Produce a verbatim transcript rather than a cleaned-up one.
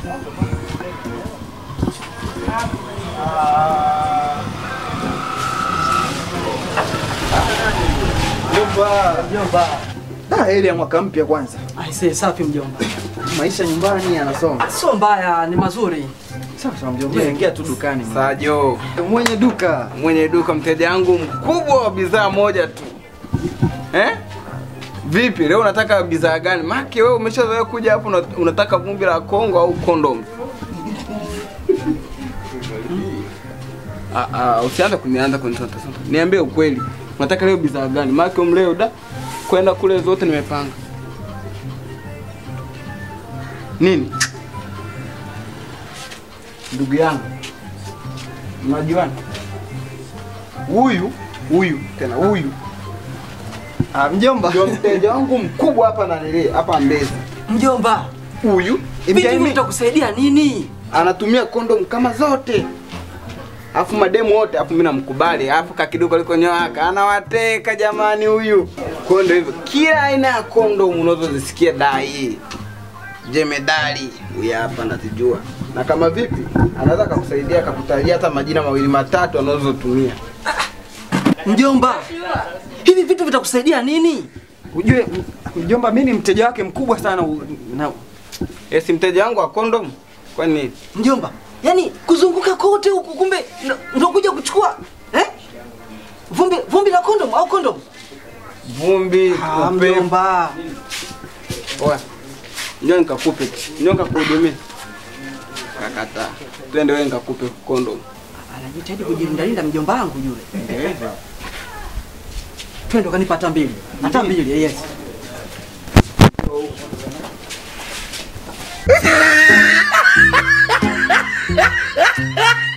Mjomba, mjomba. Ah, ile ya mwaka mpya kwanza. Aisee, safi mjomba. Maisha nyumbani yanasoma. Sio mbaya, ni mazuri. Sasa mjomba, ingia tu dukani. Sajo, Mwenye duka, mwenye duka, mteja wangu mkubwa wa bidhaa moja tu. Eh? Vipi, leo unataka bidhaa gani? Maki wewe umeshazoea kuja hapo unataka vumbi la Kongo au kondom? Ah ah, usianze kunianza kunitota. Niambie ukweli. Unataka leo bidhaa gani? Maki umleo da kwenda kule zote nimepanga. Nini? Ndugu yangu. Unajuana? Huyu, huyu, tena huyu. ah mjomba, ndio mteja wangu mkubwa hapa na nile hapa Mbezi. Mjomba, Huyu vipi nitakusaidia nini? Anatumia kondom kama zote. Alafu mademu wote, alafu mimi namkubali. Alafu kakiduka liko nyoaka anawateka jamani huyu. Kondo hivyo. Kila aina ya kondom unazozisikia dai. Jemedali huyu hapa natujua. Na kama vipi anaweza kukusaidia akakutalia hata majina mawili matatu anazotumia. Mjomba, hivi vitu vitakusaidia nini? ujue mjomba, mimi ni mteja wake mkubwa sana na Esi mteja wangu wa kondom. Kwani mjomba, yani kuzunguka kote huku kumbe ndio kuja kuchukua eh? Vumbi vumbi la kondom au kondom? vumbi Ah, mjomba. Oya. Njoo nikakupe. Njoo nikakuhudumie. Kakata. Twende wewe nikakupe kondom. Anajitahidi kujilinda mjomba wangu yule. Ndio. Twende kanipa hata mbili. Hata mbili, yes. Ha ha ha!